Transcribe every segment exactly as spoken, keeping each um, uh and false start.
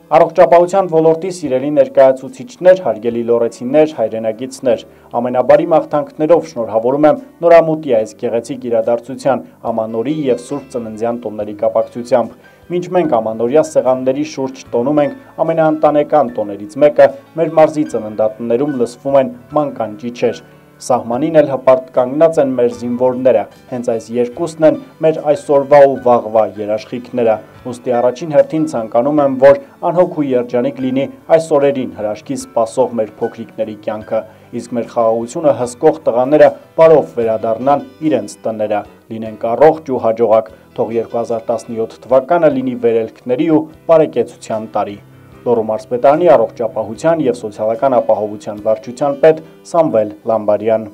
Առողջապահության ոլորտի սիրելի ներկայացուցիչներ, հարգելի լոռեցիներ, հայրենագիցներ, ամենաբարի մաղթանքներով շնորհավորում եմ նորամուտի այս գեղեցիկ իրադարձության ամանորի և Սուրբ Ծննդյան տոների կապակցությամբ։ Մինչ մենք ամանորյա սեղանների շուրջ տոնում ենք ամենաընտանեկան տոներից մեկը, մեր մարզի ծննդատներում լսվում են մանկան ճիչեր։ Սահմանին էլ հպարտ կանգնած են մեր զինվորները, հենց այս երկուսն են մեր այսօրվա ու վաղվա երաշխիքները։ Ուստի առաջին հերթին ցանկանում եմ, որ անհոգ ու երջանիկ լինի այս օրերին հրաշքի սպասող մեր փոքրիկների կյանքը, իսկ մեր խաղաղությունը հսկող տղաները բարով վերադառնան իրենց տները, լինենք առողջ ու հաջողակ, թող երկու հազար տասնյոթ թվականը լինի վերելքների ու բարեկեցության տարի։ Լոռու մարզպետարանի առողջապահության և սոցիալական ապահովության վարչության պետ Սամվել Լամբարյան։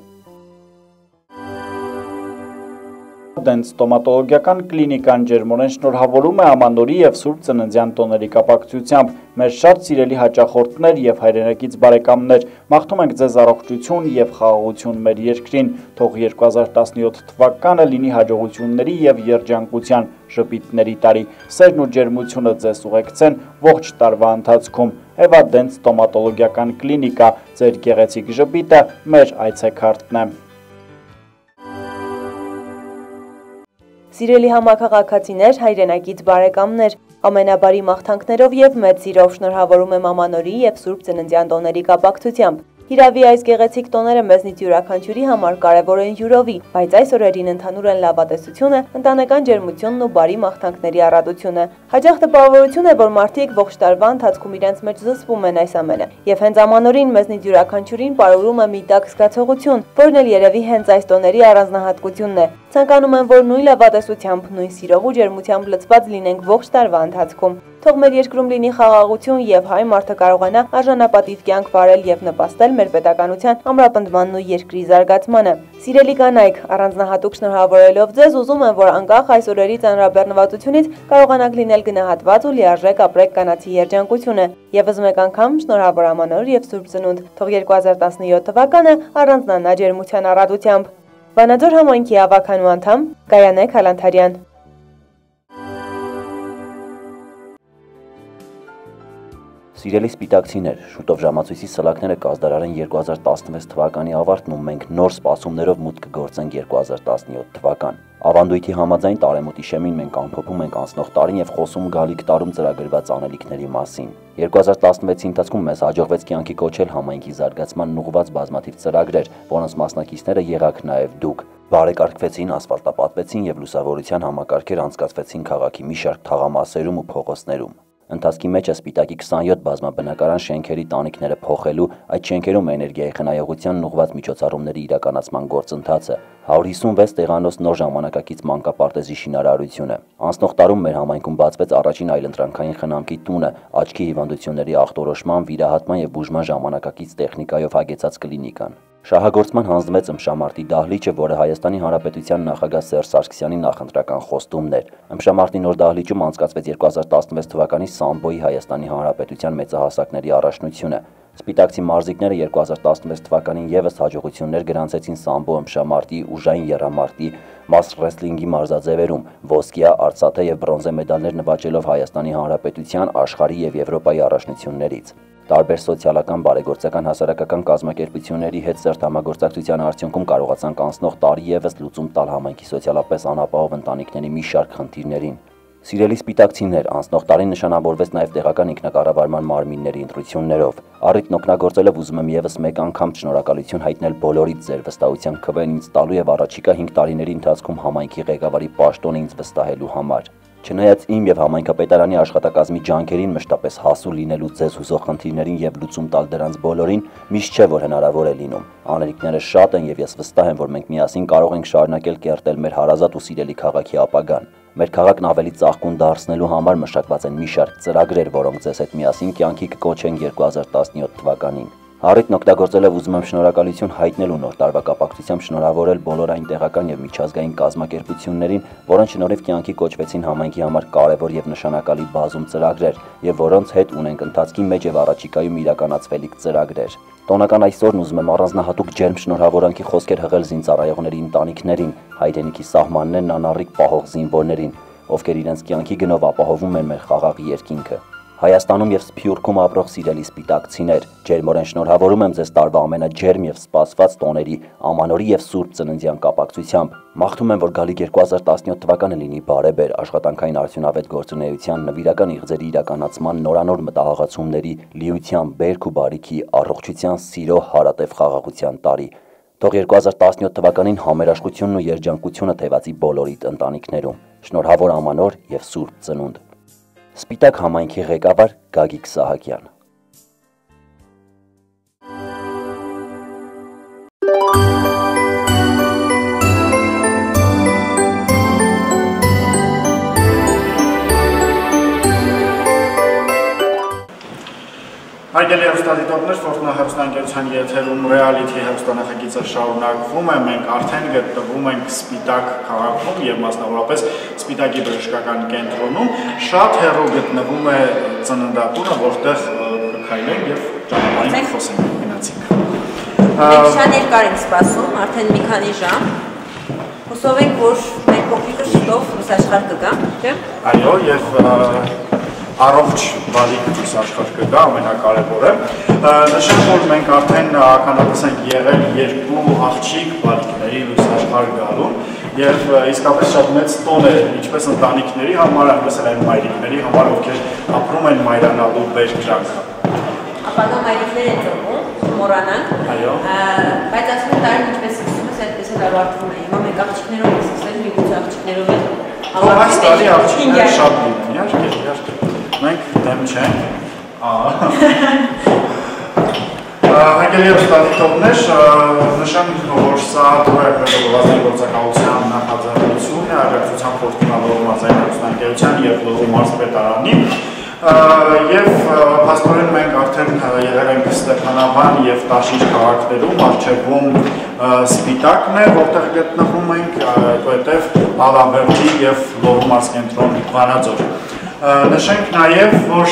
Դենց ստոմատոլոգիական կլինիկան ջերմորեն շնորհավորում է ամանորի և Սուրբ Ծննդյան տոների կապակցությամբ մեր շատ սիրելի հաճախորդներ և հայրենակից բարեկամներ, մաղթում ենք ձեզ առողջություն և խաղաղություն մեր երկրին, թող երկու հազար տասնյոթ թվականը լինի հաջողությունների և երջանկության ժպիտների տարի, սերն ու ջերմությունը ձեզ ուղեկցեն ողջ տարվա ընթացքում։ Էվա Դենց ստոմատոլոգիական կլինիկա, ձեր գեղեցիկ ժպիտը մեր այցեքարտն է։ Սիրելի համաքաղաքացիներ, հայրենակից բարեկամներ, ամենաբարի մաղթանքներով և մեծ սիրով շնորհավորում եմ ամանորի և Սուրբ Ծննդյան տոների կապակցությամբ։ Հիրավի այս գեղեցիկ տոները մեզնից յուրաքանչյուրի համար կարևոր են յուրովի, բայց այս օրերին ընդհանուր են լավատեսությունը, ընտանեկան ջերմությունն ու բարի մաղթանքների առատությունը։ Հաճախ տպավորություն է, որ մարդիկ ողջ տարվա ընթացքում իրենց մեջ զսպում են այս ամենը, եւ հենց ամանորին մեզնից յուրաքանչյուրին պարուրում է մի տաք զգացողություն, որն էլ երևի հենց այս տոների առանձնահատկությունն է։ Ցանկանում եմ, որ նույն լավատեսությամբ, նույն սիրով ու ջերմությամբ լցված լինենք ողջ տարվա ընթացքում։ Թող մեր երկրում լինի խաղաղություն եւ հայ մարդը կարողանա արժանապատիվ կյանք վարել եւ նպաստել մեր պետականության ամրապնդմանն ու երկրի զարգացմանը։ Սիրելի կանայք, առանձնահատուկ շնորհավորելով ձեզ, ուզում եմ, որ անկախ այս օրերի ծանրաբեռնվածությունից կարողանաք լինել գնահատված ու լիարժեք ապրեք կանացի երջանկությունը։ Եվս մեկ անգամ շնորհավոր ամանոր եւ Սուրբ Ծնունդ, թող երկու հազար տասնյոթ թվականը առանձնանա ջերմության առատությամբ։ Վանաձոր համայնքի ավականու անդամ Գայանե Քալանթարյան։ Սիրելի սպիտակցիներ, շուտով ժամացույցի սլաքները կազդարարեն երկու հազար տասնվեց թվականի ավարտն ու մենք նոր սպասումներով մուտք կգործենք երկու հազար տասնյոթ թվական։ Ավանդույթի համաձայն տարեմուտի շեմին մենք ամփոփում ենք անցնող տարին եւ խոսում գալիք տարում ծրագրված անելիքների մասին։ երկու հազար տասնվեցի ընթացքում մեզ հաջողվեց կյանքի կոչել համայնքի զարգացման ուղղված բազմաթիվ ծրագրեր, որոնց մասնակիցները եղաք նաեւ դուք։ Բարեկարգվեցին, ասֆալտապատվեցին եւ լուսավորության համակարգեր անցկացվեցին քաղաքի մի շարք թաղամասերում ու փողոցներում։ Ընթացքի մեջ է սպիտակի քսանյոթ բազմաբնակարան շենքերի տանիքները փոխելու, այդ շենքերում էներգիայի խնայողությանն ուղղված միջոցառումների իրականացման գործընթացը, հարյուր հիսունվեց տեղանոց նոր ժամանակակից մանկապարտեզի շինարարությունը։ Անցնող տարում մեր համայնքում բացվեց առաջին այլընտրանքային խնամքի տունը, աչքի հիվանդությունների ախտորոշման, վիրահատման եւ բուժման ժամանակակից տեխնիկայով հագեցած կլինիկան։ Շահագործման հանձնվեց ըմբշամարտի դահլիճը, որը Հայաստանի Հանրապետության նախագահ Սերժ Սարգսյանի նախընտրական խոստումն էր։ Ըմբշամարտի նոր դահլիճում անցկացվեց երկու հազար տասնվեց թվականի Սամբոյի Հայաստանի Հանրապետության մեծահասակների առաջնությունը։ Սպիտակցի մարզիկները երկու հազար տասնվեց թվականին եւս հաջողություններ գրանցեցին Սամբո ըմբշամարտի, ուժային եռամարտի, մաս ռեսլինգի մարզաձևերում, ոսկյա, արծաթե եւ բրոնզե մեդալներ նվաճելով Հայաստանի Հանրապետության, աշխարհի եւ Եվրոպայի առաջնություններից։ Տարբեր սոցիալական, բարեգործական, հասարակական կազմակերպությունների հետ սերտ համագործակցության արդյունքում կարողացանք անցնող տարի եւս լուծում տալ համայնքի սոցիալապես անապահով ընտանիքների մի շարք խնդիրներին։ Սիրելի սպիտակցիներ, անցնող տարին նշանավորվեց նաև տեղական ինքնակառավարման մարմինների ընտրություններով։ Առիթն օգտագործելով ուզում եմ եւս մեկ անգամ շնորհակալություն հայտնել բոլորիդ ձեր վստահության քվեն ինձ տալու եւ առաջիկա հինգ տարիների ընթացքում համայնքի ղեկավարի պաշտոնը ինձ վստահելու համար։ Չնայած իմ եւ համայնքապետարանի աշխատակազմի ջանքերին, մշտապես հասու լինելու ձեզ հուզող խնդիրներին եւ լուծում տալ դրանց բոլորին, միշտ չէ որ հնարավոր է լինում։ Անելիքները շատ են եւ ես վստահ եմ, որ մենք միասին կարող ենք շարունակել կերտել մեր հարազատ ու սիրելի քաղաքի ապագան։ Մեր քաղաքն ավելի ծաղկուն դարձնելու համար մշակված են մի շարք ծրագրեր, որոնք ձեզ հետ միասին կյանքի կկոչեն երկու հազար տասնյոթ թվականին։ Առիթն օգտագործելով ուզում եմ շնորհակալություն հայտնել ու նոր տարվա կապակցությամբ շնորհավորել բոլոր այն տեղական եւ միջազգային կազմակերպություններին, որոնց շնորհիվ կյանքի կոչվեցին համայնքի համար կարևոր եւ նշանակալի բազում ծրագրեր եւ որոնց հետ ունենք ընթացքի մեջ եւ առաջիկայում իրականացվելիք ծրագրեր։ Տոնական այսօրն ուզում եմ առանձնահատուկ ջերմ շնորհավորանքի խոսքեր հղել զինծառայողների ընտանիքներին, հայրենիքի սահմաններն անառիկ պահող զինվորներին, ովքեր իրենց կյանքի գնով ապահովում են մեր խաղաղ երկինքը։ Հայաստանում եւ Սփյուռքում ապրող սիրելի սպիտակցիներ, ջերմորեն շնորհավորում եմ ձեզ տարվա ամենաջերմ եւ սպասված տոների, Ամանորի եւ Սուրբ Ծննդյան կապակցությամբ։ Մաղթում եմ, որ գալիք երկու հազար տասնյոթ թվականը լինի բարեբեր, աշխատանքային արդյունավետ գործունեության, նվիրական իղձերի իրականացման, նորանոր մտահղացումների, լիության, բերք ու բարիքի, առողջության, սիրո, հարատև խաղաղության տարի։ Թող երկու հազար տասնյոթ թվականին համերաշխությունն ու երջանկությունը թևածի բոլորիդ ընտանիքներում։ Շնորհավոր Ամանոր եւ Սուրբ Ծնունդ։ Սպիտակ համայնքի ղեկավար Գագիկ Սահակյան։ Հարգելի հեռուստադիտողներ, Ֆորտունա հեռուստաընկերության եթերում ռեալիթի հեռուստանախագիծը շարունակվում է, մենք արդեն գտնվում ենք Սպիտակ քաղաքում եւ մասնավորապես Սպիտակի բժշկական կենտրոնում, շատ հեռու գտնվում է ծննդատունը, որտեղ կքայլենք եւ ճանապարհին խոսենք, գնացինք։ Մենք շատ երկար ենք սպասում, արդեն մի քանի ժամ։ Հուսով ենք, որ մեր փոքրիկը շուտով լուսաշխարհ կգա, չէ՞։ Այո, եւ առողջ բալիկ լույս աշխարհ կգա, ամենակարևորը։ Նշեմ, որ մենք արդեն ականատես ենք եղել երկու աղջիկ բալիկների լույս աշխարհ գալուն եւ իսկապես շատ մեծ տոն է ինչպես ընտանիքների համար, այնպես էլ այն մայրիկների համար, ովքեր ապրում են մայրանալու բերկրանքը։ Ապագա մայրիկներ են ծնվում, մոռանանք։ Այո։ Բայց ասում են տարին ինչպես սկսում ես, այդպես էլ ավարտվում է։ Հիմա մենք աղջիկներով ենք սկսել, միգուցե աղջիկներով էլ Այս տարի աղջիկները շատ լինեն, իհարկե, իհարկե։ Մենք դեմ չենք։ Հարգելի հեռուստադիտողներ, նշեմ, որ սա Թուրքական գործակալության նախաձեռնություն է աջակցության Ֆորտունա Լոռու մարզային հեռուստաընկերության եւ Լոռու մարզպետարանի եւ փաստորեն մենք արդեն եղել ենք Ստեփանավան եւ Տաշիր քաղաքներում, առջևում Սպիտակն է, որտեղ գտնվում ենք, այդուհետեւ Ալավերդի եւ Լոռու մարզ կենտրոն Վանաձոր։ Նշենք նաև,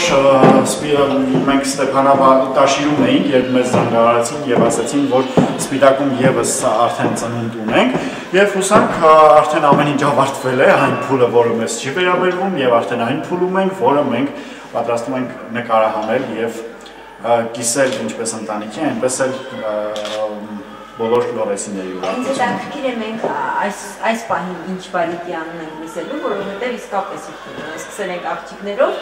որ մենք Ստեփանավան Տաշիրում էինք, երբ մեզ զանգահարեցին եւ ասացին, որ Սպիտակում եւս արդեն ծնունդ ունենք եւ հուսանք արդեն ամեն ինչ ավարտվել է, այն փուլը, որը մեզ չի վերաբերվում եւ արդեն այն փուլում ենք, որը մենք պատրաստում ենք նկարահանել եւ կիսել ինչպես ընտանիքի, այնպես էլ բոլոր լորեսիների ուրախություն։ Ինձ հետաքրքիր է մենք այս այս պահին ինչ բարիկի անուն ենք լսելու, որովհետև իսկապես սկսել ենք աղջիկներով,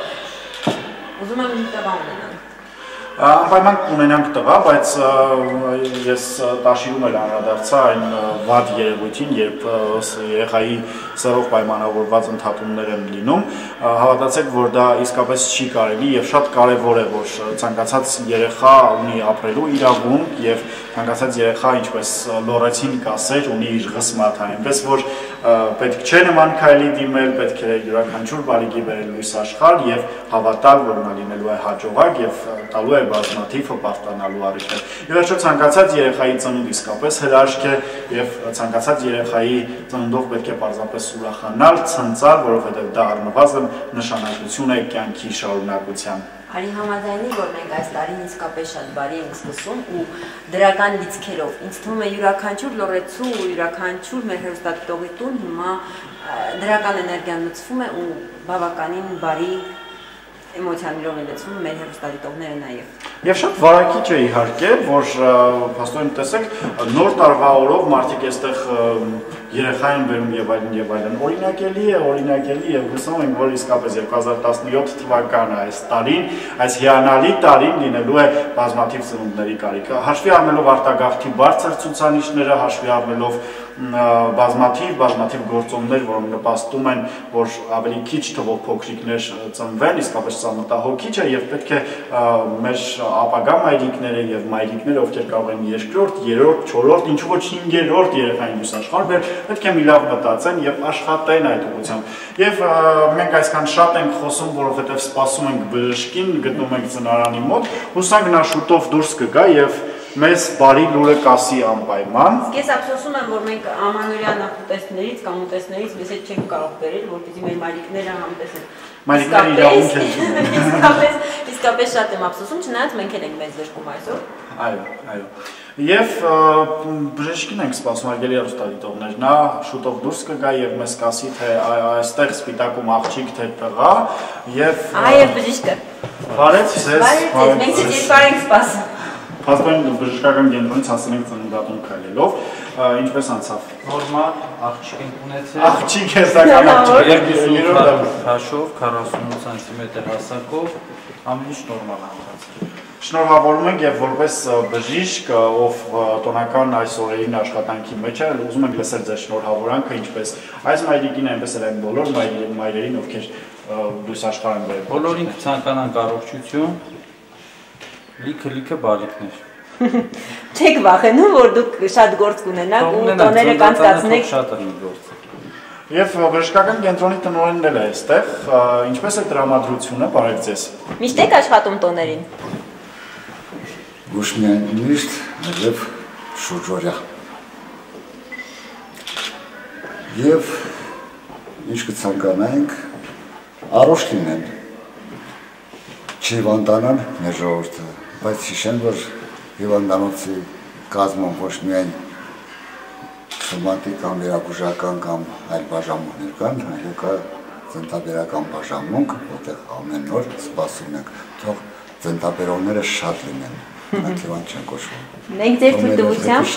ուզում եմ մի տղա ունենանք։ Անպայման ունենանք տղա, բայց ես Տաշիրում էլ անդրադարձա այն վատ երևույթին, երբ երեխայի սեռով պայմանավորված ընդհատումներ են լինում, հավատացեք, որ դա իսկապես չի կարելի եւ շատ կարեւոր է, որ ցանկացած երեխա ունի ապրելու իրավունք եւ ցանկացած երեխա, ինչպես լորեցին կասեր, ունի իր ղսմաթը, այնպես որ պետք չէ նման քայլի դիմել, պետք է յուրաքանչյուր բալիկի բերել լույս աշխարհ եւ հավատալ, որ նա լինելու է հաջողակ եւ տալու է բազմաթիվ հպարտանալու առիթներ։ Ի վերջո ցանկացած երեխայի ծնունդ իսկապես հրաշք է եւ ցանկացած երեխայի ծնունդով պետք է պարզապես ուրախանալ, ցնծալ, որովհետեւ դա առնվազն նշանակություն է կյանքի շարունակության։ Արի համաձայնի, որ մենք այս տարին իսկապես շատ բարի ենք սկսում ու դրական լիցքերով։ Ինձ թվում է յուրաքանչյուր լոռեցու ու յուրաքանչյուր մեր հեռուստադիտողի տուն հիմա դրական էներգիան լցվում է ու բավականին բարի էմոցիաներով են լցվում մեր հեռուստադիտողները նաև։ Եվ շատ վարակիչ է իհարկե, որ փաստորեն տեսեք, նոր տարվա օրով մարդիկ այստեղ երեխա են բերում եւ այլն եւ այլն։ Օրինակելի է, օրինակելի եւ հուսով ենք, որ իսկապես երկու հազար տասնյոթ թվականը այս տարին, այս հիանալի տարին լինելու է բազմաթիվ ծնունդների կարիքը։ Հաշվի առնելով արտագաղթի բարձր ցուցանիշները, հաշվի առնելով բազմաթիվ բազմաթիվ գործոններ, որոնք նպաստում են, որ ավելի քիչ թվով փոքրիկներ ծնվեն, իսկապես սա մտահոգիչ է եւ պետք է մեր ապագա մայրիկները եւ մայրիկները, ովքեր կարող են երկրորդ, երրորդ, չորրորդ, ինչու ոչ հինգերորդ երեխային լույս աշխարհ բերել, պետք է մի լավ մտածեն եւ աշխատեն այդ ուղղությամբ։ Եվ մենք այսքան շատ ենք խոսում, որովհետեւ սպասում ենք բժշկին, գտնում ենք ծնարանի մոտ, հուսանք նա շուտով դուրս կգա եւ մեզ բարի լուրը կասի անպայման։ Ես ափսոսում եմ, որ մենք ամանորյա նախուտեստներից կամ ուտեստներից մեզ հետ չենք կարող բերել, որպեսզի մեր մայրիկները համտեսեն։ Մայրիկները իրավունք են։ Իսկապես, իսկապես շատ եմ ափսոսում, չնայած մենք էլ ենք մեզ զրկում այսօր։ Այո, այո։ Եվ բժիշկին ենք սպասում արգելի հեռուստադիտողներ, նա շուտով դուրս կգա եւ մեզ կասի, թե այստեղ սպիտակում աղջիկ թե տղա եւ Այո, բժիշկը։ Բարև ձեզ։ Բարև ձեզ, մենք երկար ենք սպասում։ Փաստորեն բժշկական կենտրոնից հասել ենք ծննդատուն քայլելով, ինչպես անցավ։ Նորմալ, աղջիկ ենք ունեցել։ Աղջիկ է սակայն աղջիկ։ Քաշով, քառասունութ սանտիմետր հասակով, ամեն ինչ նորմալ անցած։ Շնորհավորում ենք եւ որպես բժիշկ, ով տոնական այս օրերին աշխատանքի մեջ է, ուզում ենք լսել ձեր շնորհավորանքը, ինչպես այս մայրիկին, այնպես էլ այն բոլոր մայրերին, ովքեր լույս աշխարհ են բերել։ Բոլորին կցանկանանք առողջություն, լիքը-լիքը բարիքներ։ Չեք վախենում, որ դուք շատ գործ կունենաք ու տոները կանցկացնեք։ Շատ են գործը։ Եվ բժշկական կենտրոնի տնօրենն էլ է այստեղ, ինչպես է տրամադրությունը, բարև ձեզ։ Միշտ եք աշխատում տոներին։ Ոչ միայն միշտ, այլև շուրջօրյա։ Եվ ինչ կցանկանայինք, առողջ լինեն, չհիվանդանան մեր ժողովուրդը, բայց հիշեն, որ հիվանդանոցի կազմում ոչ միայն սոմատիկ կամ վերաբուժական կամ այլ բաժանումներ կան, այլ կա ծննդաբերական բաժանմունք, որտեղ ամեն օր սպասում ենք, թող ծննդաբերողները շատ լինեն, նրանք հիվանդ չեն կոչվում։ Մենք ձեր թույլտվությամբ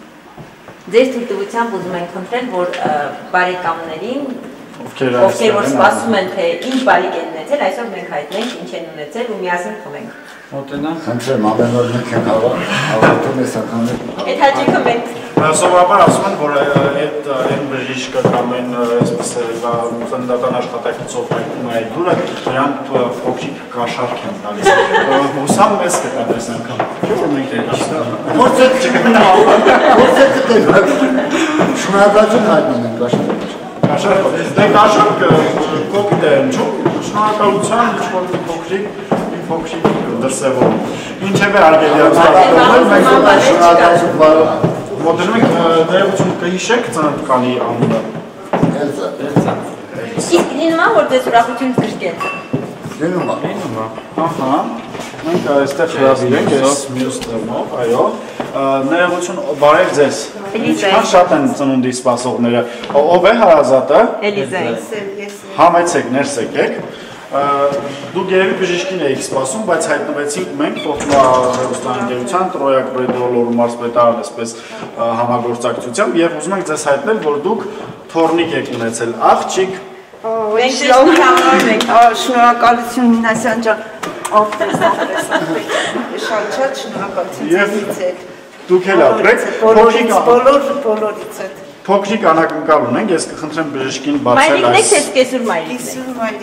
ձեր թույլտվությամբ ուզում ենք խնդրել, որ բարեկամներին, ովքեր որ սպասում են, թե ինչ բարիք են ունեցել, այսօր մենք հայտնենք ինչ են ունեցել ու միասին խմենք։ Մոտենանք։ Խնդրեմ, ամեն օր մենք ենք հավատում ես ականներ։ Այդ հաճույքը մենք Սովորաբար ասում են, որ այդ այն բժիշկը կամ այն այսպես ծննդատան աշխատակիցով հայտնում է այդ դուրը, նրան փոքրիկ կաշառք են տալիս։ Հուսամ մեզ կտան այս անգամ։ Որ մենք Որտե՞ղ չգտնա։ Որտե՞ղ կտենանք։ Շնորհակալություն հայտնում ենք կաշառք։ Կաշառք։ Դե կաշառքը կոպիտ է ընչում, շնորհակալության ինչ-որ փոքրիկ փոքրիկ դրսևորում։ Ինչևէ արգելի հեռուստադիտողներ, մենք շնորհակալություն բարով։ Մոտենում եք ներողություն կհիշեք ծննդկանի անունը։ Էլզա։ Էլզա։ իսկ լինում է, որ ձեզ ուրախություն կրկեն։ Լինում է։ Լինում է։ Ահա։ Մենք այստեղ հրավիրենք այս մյուս տերմով, այո։ Ներողություն, բարև ձեզ։ Ինչքան շատ են ծնունդի սպասողները։ Ով է հարազատը։ Էլիզա։ Համեցեք, ներս եկեք։ Դուք երևի բժիշկին էիք սպասում, բայց հայտնվեցինք մենք Ֆորտունա հեռուստաընկերության Տրոյակ Բրեդոլոր մարզպետարան այսպես համագործակցությամբ եւ ուզում ենք ձեզ հայտնել, որ դուք թորնիկ եք ունեցել աղջիկ։ Մենք շնորհավորում ենք։ Շնորհակալություն Մինասյան ջան։ Ապրես, ապրես, ապրես։ Շատ շնորհակալություն ձեզ։ Դուք էլ ապրեք։ Բոլորից, բոլոր, բոլորից է։ Փոքրիկ անակնկալ ունենք, ես կխնդրեմ բժշկին բացել այս։ Մայրիկն եք, թե կեսուր մայրիկն եք։ Կեսուր մայրիկ։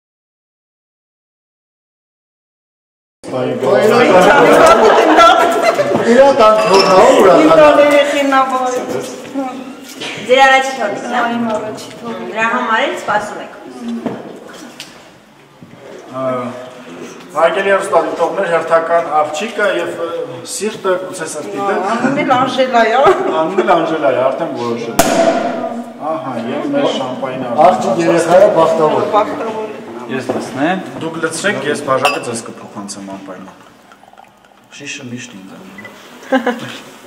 Իրական թողնահող ուրախանալ։ Ձեր առաջի թորնիկն է։ Իմ առաջի թորնիկն։ Դրա համար էլ սպասում եք։ Արգելի հեռուստադիտողներ, հերթական աղջիկը եւ սիրտը գուցե սրտիտ է։ Անունն էլ Անժելա է։ Անունն էլ Անժելա է, արդեն որոշել։ Ահա, եւ մեր շամպայնը։ Աղջիկ երեխայը բախտավոր։ Բախտավոր։ Ես լսնեմ։ Դուք լցրեք, ես բաժակը ձեզ կփոխանցեմ անպայման։ Շիշը միշտ ինձ է։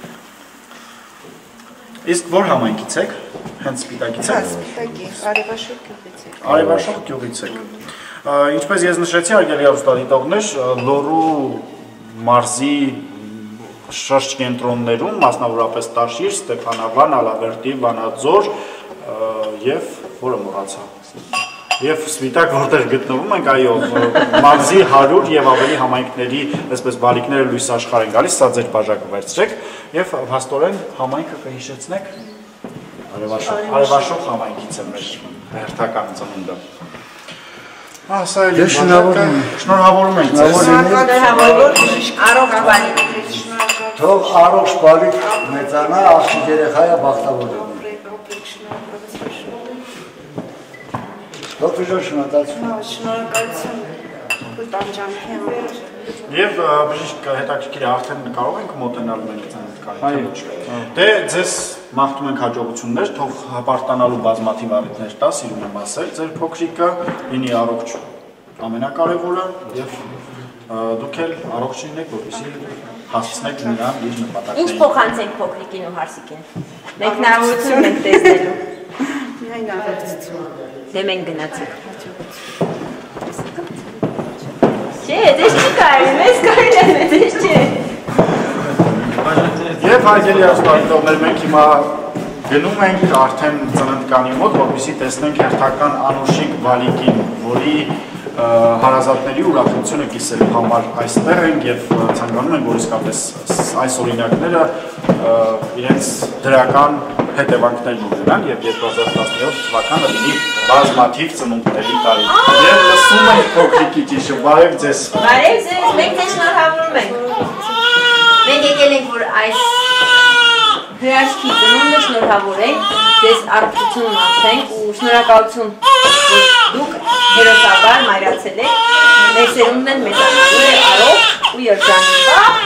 Իսկ որ համայնքից եք։ Հենց Սպիտակից եք։ Սպիտակի, Արևաշող գյուղից եք։ Արևաշող գյուղից եք։ Ինչպես ես նշեցի, արգելի հեռուստադիտողներ, Լոռու մարզի շրջկենտրոններում, մասնավորապես Տաշիր, Ստեփանավան, Ալավերդի, Վանաձոր եւ որը մոռացա։ Եվ Սպիտակ, որտեղ գտնվում ենք, այո, մարզի հարյուր եւ ավելի համայնքների, այսպես բալիկները լույս աշխարհ են գալիս, սա ձեր բաժակը վերցրեք եւ փաստորեն համայնքը կհիշեցնեք Արևաշող, Արևաշող համայնքից է մեր հերթական ծնունդը։ Ահա սա էլի շնորհավորում ենք ձեզ։ Շնորհավորում առողջ բարիք։ Թող առողջ բարիք մեծանա, աղջիկ երեխայը բախտավոր լինի։ Դոկտոր ջան, շնորհակալություն։ Շնորհակալություն տանջանքի համար։ Եվ բժիշկ հետաքրքիր է, արդեն կարող ենք մոտենալ մենք ծննդկանի։ Դե ձեզ մաղթում ենք հաջողություններ, թող հպարտանալու բազմաթիվ առիթներ տա, սիրում եմ ասել, ձեր փոքրիկը լինի առողջ ամենակարևորը եւ Դուք էլ առողջ լինեք, որպեսզի հասցնեք նրան իր նպատակներին։ Ինչ փոխանցենք փոքրիկին ու հարսիկին։ Մենք հնարավորություն ենք տեսնելու։ Միայն առողջություն։ Դե մենք գնացինք։ Չէ, դες չի կարելի, մեզ կարելի է, դες չէ։ Եվ հարգելի հեռուստադիտողներ, մենք հիմա գնում ենք արդեն ծննդկանի մոտ, որպեսզի տեսնենք հերթական Անուշիկ Վալիկին, որի հարազատների ուրախությունը կիսելու համար այստեղ ենք եւ ցանկանում ենք, որ իսկապես այս օրինակները իրենց դրական հետևանքներ ունենան եւ երկու հազար տասնյոթ թվականը լինի բազմաթիվ ծնունդների տարի։ Եվ լսում ենք փոքրիկի ճիշտ, բարև ձեզ։ Բարև ձեզ, մենք ձեզ շնորհավորում ենք։ Մենք եկել ենք, որ այս հրաշքի ծնունդը շնորհավորենք, ձեզ առողջություն մաղթենք ու շնորհակալություն, որ դուք հերոսաբար մայրացել եք, մեր սերունդն են մեծանալու է առողջ ու երջանիկ։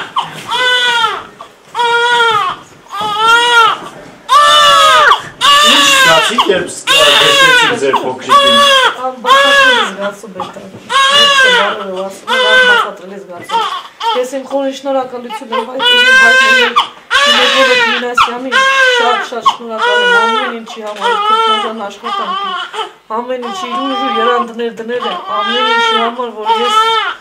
Ինչ զգացիք, երբ տեսնեցիք ձեր փոքրիկին։ Զգացում եք դա։ Բացատրել ես զգացում։ Ես իմ խորին շնորհակալություն եմ հայտնել Նիկոլետ Մինասյանին, շատ-շատ շնորհակալ եմ ամեն ինչի համար, քրտնական աշխատանքի, ամեն ինչի ուժ ու երանդներ դնել եմ, ամեն ինչի համար, որ ես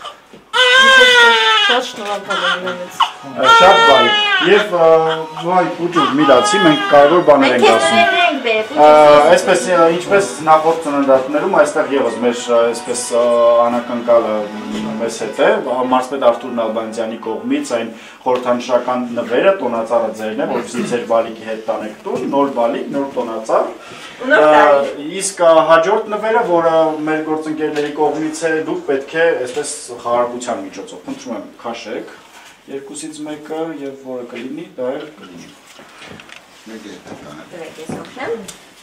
շատ շնորհակալ եմ իրենից։ Շատ բարի։ Եվ վայ փուջուր միլացի, մենք կարևոր բաներ ենք ասում։ Այսպես ինչպես նախորդ ծննդատներում այստեղ եւս մեր այսպես անակնկալը մեզ հետ է, մարզպետ Արթուր Նալբանդյանի կողմից այն խորհրդանշական նվերը տոնածառը ձերն է, որովհետեւ ձեր բալիկի հետ տանեք տուն, նոր բալիկ, նոր տոնածառ։ Իսկ հաջորդ նվերը, որը մեր գործընկերների կողմից է, դուք պետք է այսպես խաղարկության միջոցով, խնդրում եմ, քաշեք երկուսից մեկը եւ որը կլինի, դա էլ կլինի։ Մեկ է տանը։ Դրեք ես օգնեմ։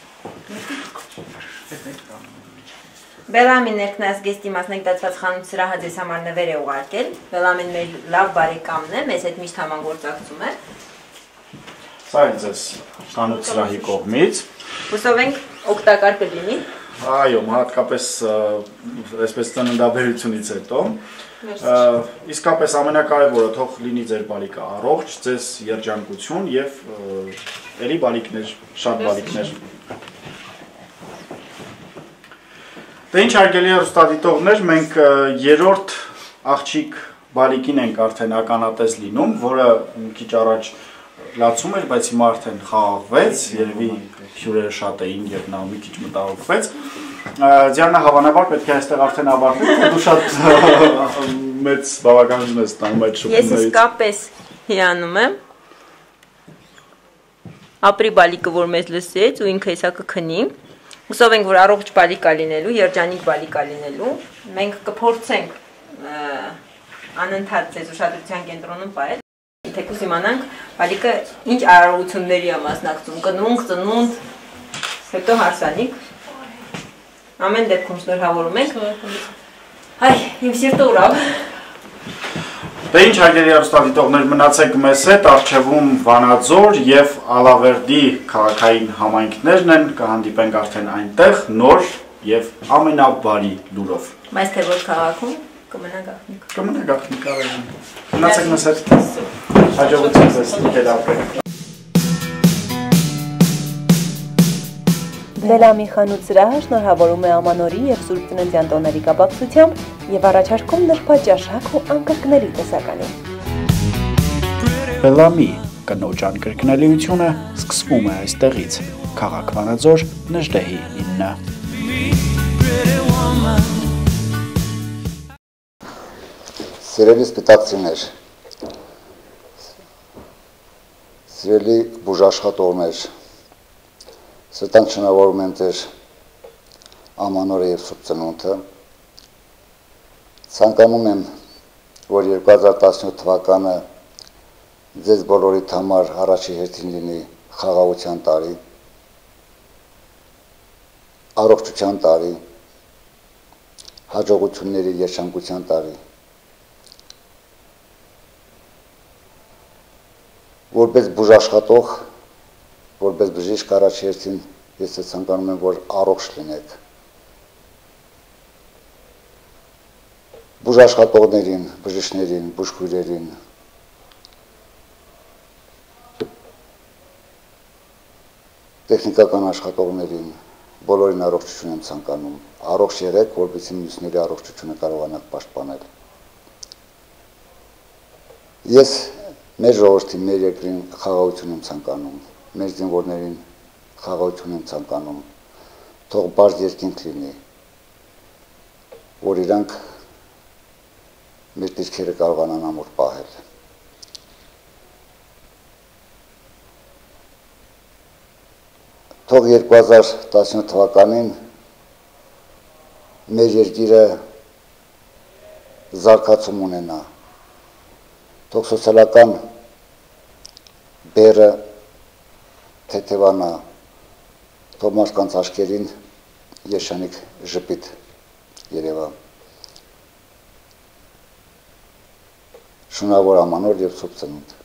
Բելամին ներքնազգեստի մասնագիտացված խանութ սրահը ձեզ համար նվեր է ուղարկել։ Բելամին մեր լավ բարեկամն է, մեզ հետ միշտ համագործակցում է։ Սա է ձեզ խանութ սրահի կողմից։ Հուսով ենք օգտակար կլինի։ Այո, հատկապես այսպես ծննդաբերությունից հետո։ Իսկապես ամենակարևորը թող լինի ձեր բալիկը առողջ, ձեզ երջանկություն եւ ելի բալիկներ, շատ բալիկներ։ Դե ինչ հարգելի հեռուստադիտողներ, մենք երրորդ աղջիկ բալիկին ենք արդեն ականատես լինում, որը մի քիչ առաջ լացում էր, բայց հիմա արդեն խաղաղվեց, երևի հյուրերը շատ էին եւ նա մի քիչ մտահոգվեց։ Ձիանա հավանաբար պետք է այստեղ արդեն ավարտենք, դու շատ մեծ բավականություն ես տանում այդ շփումներից։ Ես իսկապես հիանում եմ։ Ապրի բալիկը, որ մեզ լսեց ու ինքը հեսա կքնի։ Հուսով ենք, որ առողջ բալիկ կա լինելու, երջանիկ բալիկ կա լինելու։ Մենք կփորձենք անընդհատ ձեզ ուշադրության կենտրոնում պահել, թեկուզ իմանանք բալիկը ինչ արարողությունների է մասնակցում, կնունք, ծնունդ, հետո հարսանիք։ Ամեն դեպքում շնորհավորում ենք։ Այ, իմ սիրտը ուրավ։ Դե ինչ հարգելի հեռուստադիտողներ, մնացեք մեզ հետ, առջևում Վանաձոր եւ Ալավերդի քաղաքային համայնքներն են, կհանդիպենք արդեն այնտեղ նոր եւ ամենաբարի լուրով։ Բայց թե որ քաղաքում կմնա գաղտնիք։ Կմնա գաղտնիք արժան։ Մնացեք մեզ հետ։ Հաջողություն ձեզ, դուք ապրեք։ Բելամի խանութ սրահը շնորհավորում է Ամանորի եւ Սուրբ Ծննդյան տոների կապակցությամբ եւ առաջարկում նրբաճաշակ ու անկրկնելի տեսականին։ Բելամի կնոջ անկրկնելիությունը սկսվում է այստեղից, քաղաք Վանաձոր, Նժդեհի ինը։ Սիրելի սպիտակցիներ, սիրելի բուժաշխատողներ, Սրտան շնորհավորում եմ ձեր Ամանորը եւ Սուրբ Ծնունդը։ Ցանկանում եմ, որ երկու հազար տասնյոթ թվականը ձեզ բոլորիդ համար առաջի հերթին լինի խաղաղության տարի, առողջության տարի, հաջողությունների երջանկության տարի։ Որպես բուժաշխատող, որպես բժիշկ առաջի հերթին ես ցանկանում եմ, որ առողջ լինեք։ բուժաշխատողներին, բժիշկներին, բուժքույրերին, տեխնիկական աշխատողներին, բոլորին առողջություն եմ ցանկանում, առողջ եղեք, որպեսզի մյուսների առողջությունը կարողանաք պաշտպանել։ Ես մեր ժողովրդին, մեր երկրին խաղաղություն եմ ցանկանում, մեր զինվորներին խաղաղություն եմ ցանկանում, թող բարձ երկինք լինի, որ իրանք մեր դիրքերը կարողանան ամուր պահել։ Թող երկու հազար տասնյոթ թվականին մեր երկիրը զարգացում ունենա, թող սոցիալական բերը թեթևանա, թող մարդկանց աչքերին երջանիկ ժպիտ երևա։ Շնորհավոր ամանոր եւ Սուրբ Ծնունդ։